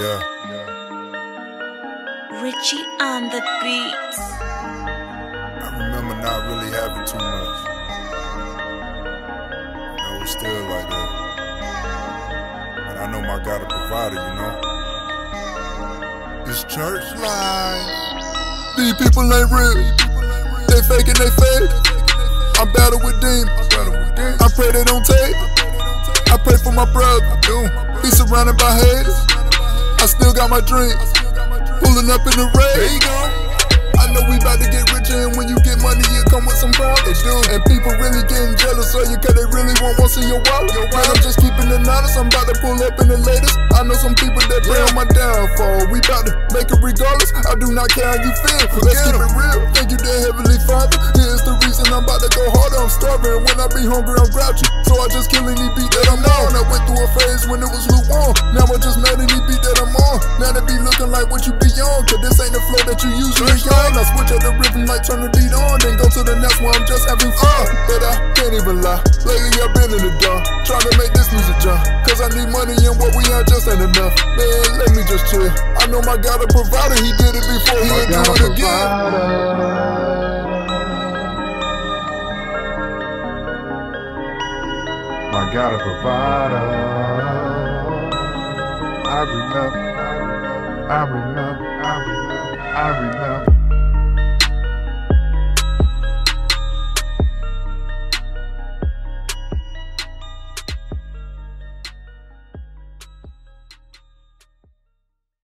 Yeah. Richie on the beats. I remember not really having too much. It was still like that. But I know my God a provider, you know. It's church life. These people ain't real. They faking, they fake. I'm battle with demons. I pray they don't take. I pray for my brother. He surrounded by haters. I still got my dreams. Pulling up in the rain. There you go. I know we about to get richer, and when you get money, it come with some problems. And people really getting jealous of you, cause they really want what's in your wallet. Man, I'm just keeping it honest, I'm about to pull up in the latest. I know some people that pray on my downfall. We about to make it regardless, I do not care how you feel. Let's keep it real, thank you dear Heavenly Father. Here's the reason I'm about to go harder, I'm starving. When I be hungry, I'm grouchy, so I just kill any beat that I'm on. I went through a phase when it was lukewarm, now I just mad any beat that I'm on. Now they be looking like what you be on, cause this ain't the flow that you usually on. I switch up the rhythm like turn the beat on, then go to the next one, I'm just having fun. But I can't even lie, lately I've been in the dark, trying to make this music jump, cause I need money and what we have just ain't enough. Man, let me just chill, I know my God a provider, he did it before, he'll do it again. My God a provider. I remember.